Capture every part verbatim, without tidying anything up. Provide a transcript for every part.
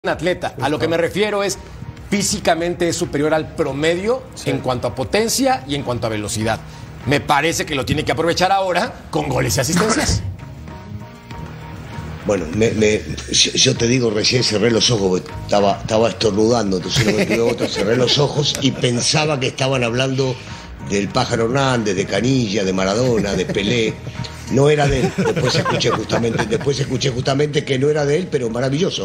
atleta. A lo que me refiero es físicamente es superior al promedio sí. en cuanto a potencia y en cuanto a velocidad. Me parece que lo tiene que aprovechar ahora con goles y asistencias. Bueno, me, me, yo, yo te digo, recién cerré los ojos, estaba, estaba estornudando, entonces no me quedó otra, cerré los ojos y pensaba que estaban hablando del Pájaro Hernández, de Canilla, de Maradona, de Pelé. No era de él, después escuché justamente, después escuché justamente que no era de él, pero maravilloso.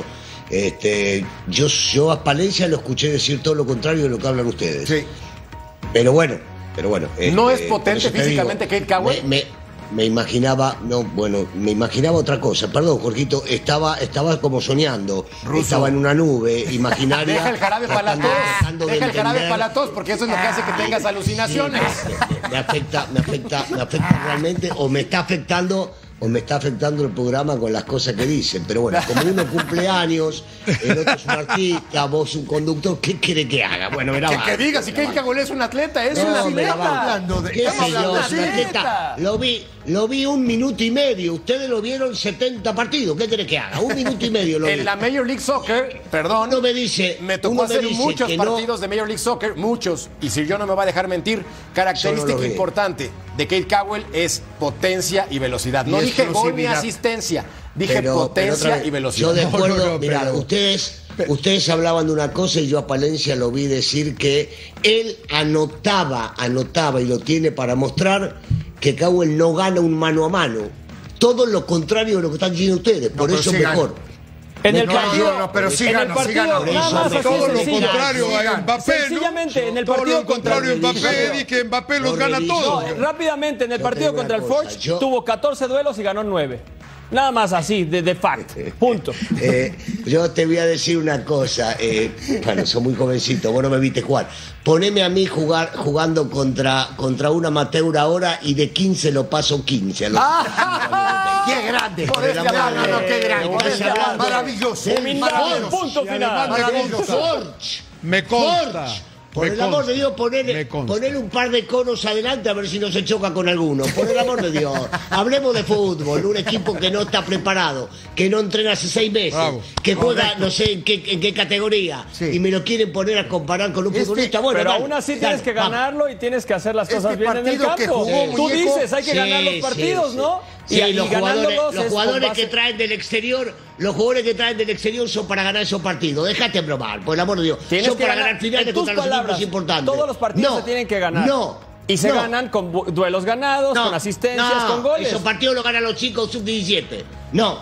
Este, yo, yo a Palencia lo escuché decir todo lo contrario de lo que hablan ustedes. Sí. Pero bueno, pero bueno. ¿No este, es potente físicamente Kate Cowell? Me, me, me imaginaba, no, bueno, me imaginaba otra cosa. Perdón, Jorgito, estaba, estaba como soñando. Ruso. Estaba en una nube imaginaria. Deja el jarabe para la tos. Deja el jarabe para la tos, porque eso es lo que hace que tengas alucinaciones. Sí, me, me afecta, me afecta, me afecta realmente, o me está afectando. O me está afectando el programa con las cosas que dicen. Pero bueno, como uno cumple años, el otro es un artista, vos un conductor, ¿qué quiere que haga? Bueno, verá. Que, que diga, si Kate Cowell es un atleta, es no, un atleta. Hablando de, ¿Qué sé yo? Atleta. Lo vi, lo vi un minuto y medio. Ustedes lo vieron setenta partidos. ¿Qué quiere que haga? Un minuto y medio lo vi. En la Major League Soccer, perdón, uno me dice, me tocó hacer muchos partidos no, de Major League Soccer, muchos. Y si yo no me va a dejar mentir, característica no importante de Kate Cowell es potencia y velocidad. No y dije gol ni asistencia, dije pero, potencia pero vez, y velocidad. Yo de acuerdo, no, no, no, mirá, pero... ustedes, ustedes hablaban de una cosa y yo a Palencia lo vi decir que él anotaba, anotaba y lo tiene para mostrar que Cowell no gana un mano a mano. Todo lo contrario de lo que están diciendo ustedes, por no, eso sí mejor. Gana. En el partido, no, no, pero sí gana, sí gana. Todo lo contrario a Mbappé, sencillamente, ¿no? en el partido todo lo contrario a Mbappé, di que Mbappé los gana todos. No, rápidamente, en el partido contra el Forge yo... tuvo catorce duelos y ganó nueve. Nada más así, de, de fact, punto. Eh, yo te voy a decir una cosa, eh, bueno, soy muy jovencito, vos no me viste jugar. Poneme a mí jugar, jugando contra, contra un amateur ahora y de quince lo paso quince. A los... ¡Ah! ¡Qué grande! Por el amor, no, no, qué grande. Maravilloso. Maravilloso. Punto final. Maravilloso. Me consta. Por el amor de Dios, ponerle, ponerle un par de conos adelante a ver si no se choca con alguno. Por el amor de Dios. Hablemos de fútbol. Un equipo que no está preparado, que no entrena hace seis meses, Bravo. que juega Correcto. no sé en qué, en qué categoría. Sí. Y me lo quieren poner a comparar con un este, futbolista. Bueno, pero dale, aún así dale, tienes que ganarlo vamos. y tienes que hacer las cosas este bien en el campo. Jugó, Tú dices, hay que sí, ganar los partidos, sí, ¿no? Sí, y, los y jugadores, los jugadores base... que traen del exterior, los jugadores que traen del exterior son para ganar esos partidos. Déjate bromar, por el amor de Dios. Son para ganar finales contra los equipos importantes. Todos los partidos no, se tienen que ganar. No. Y se no. ganan con duelos ganados, no, con asistencias, no, con goles. Esos partidos los ganan los chicos sub diecisiete. No.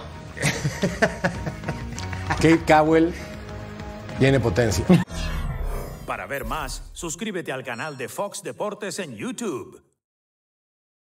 Kate Cowell tiene potencia. Para ver más, suscríbete al canal de Fox Deportes en YouTube.